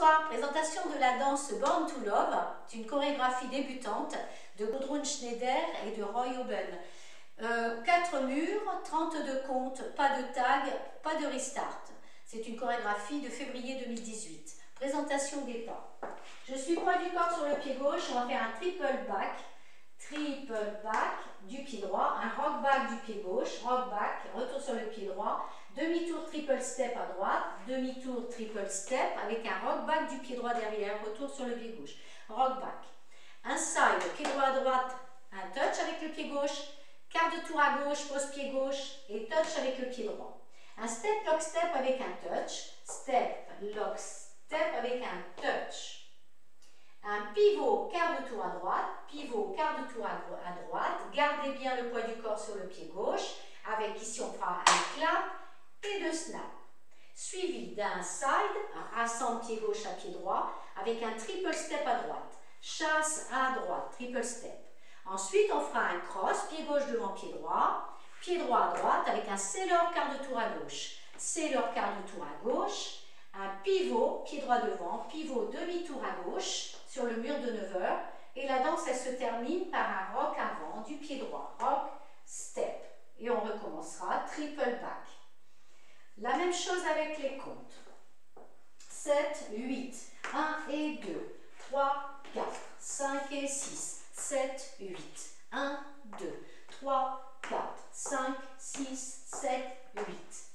Bonsoir, présentation de la danse Born to Love, c'est une chorégraphie débutante de Gudrun Schneider et de Roy Oben. 4 murs, 32 comptes, pas de tag, pas de restart. C'est une chorégraphie de février 2018. Présentation des pas. Je suis poids du corps sur le pied gauche, on va faire un triple back du pied droit, un rock back du pied gauche, rock back, retour sur le pied droit, demi-tour triple step à droite, demi-tour triple step avec un rock back du pied droit derrière, retour sur le pied gauche, rock back. Un side, pied droit à droite, un touch avec le pied gauche, quart de tour à gauche, pose pied gauche et touch avec le pied droit. Un step, lock, step avec un touch, step, lock, step avec un touch. Un pivot, quart de tour à droite, pivot, quart de tour à droite. Gardez bien le poids du corps sur le pied gauche. Avec ici, on fera un clap et 2 snaps. Suivi d'un side, un rassemble pied gauche à pied droit, avec un triple step à droite. Chasse à droite, triple step. Ensuite, on fera un cross, pied gauche devant pied droit à droite, avec un sailor quart de tour à gauche. Sailor quart de tour à gauche. Un pivot, pied droit devant, pivot demi-tour à gauche sur le mur de 9 heures. Et la danse, elle se termine par un rock avant du pied droit. Rock, step. Et on recommencera triple back. La même chose avec les comptes. 7, 8, 1 et 2, 3, 4, 5 et 6, 7, 8, 1, 2, 3, 4, 5, 6, 7, 8.